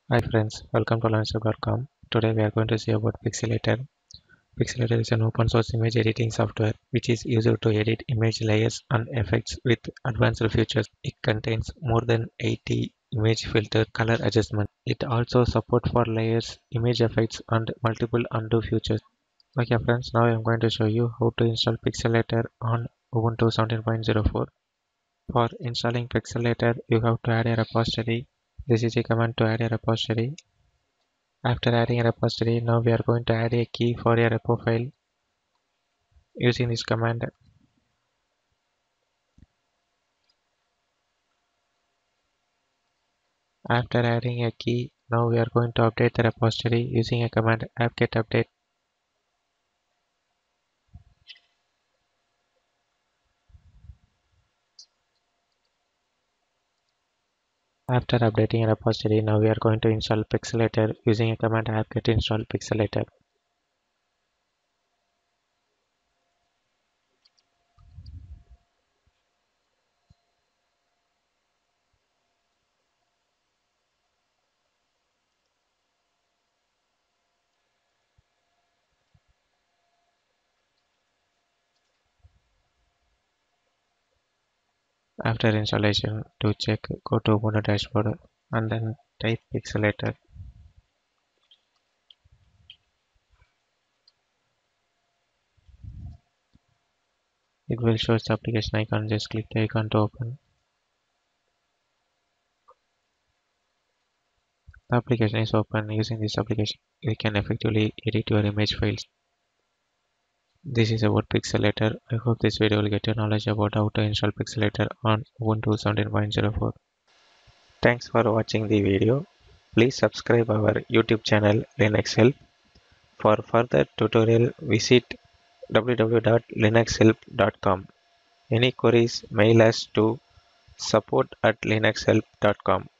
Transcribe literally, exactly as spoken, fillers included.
Hi friends, welcome to learnstep dot com. Today we are going to see about Pixelator. Pixelator is an open source image editing software which is used to edit image layers and effects with advanced features. It contains more than eighty image filter color adjustment. It also supports for layers, image effects and multiple undo features. Okay friends, now I am going to show you how to install Pixelator on Ubuntu seventeen point oh four. For installing Pixelator, you have to add a repository. This is a command to add a repository. After adding a repository, now we are going to add a key for a repo file using this command. After adding a key, now we are going to update the repository using a command apt-get update. After updating a repository, now we are going to install Pixelator using a command apt-get install Pixelator. After installation, to check, go to Ubuntu dashboard and then type Pixelator. It will show the application icon. Just click the icon to open. The application is open. Using this application, you can effectively edit your image files. This is about Pixelator. I hope this video will get you knowledge about how to install Pixelator on Ubuntu seventeen point oh four. Thanks for watching the video. Please subscribe our YouTube channel Linux Help. For further tutorial, visit w w w dot linux help dot com. Any queries, mail us to support at linux help dot com.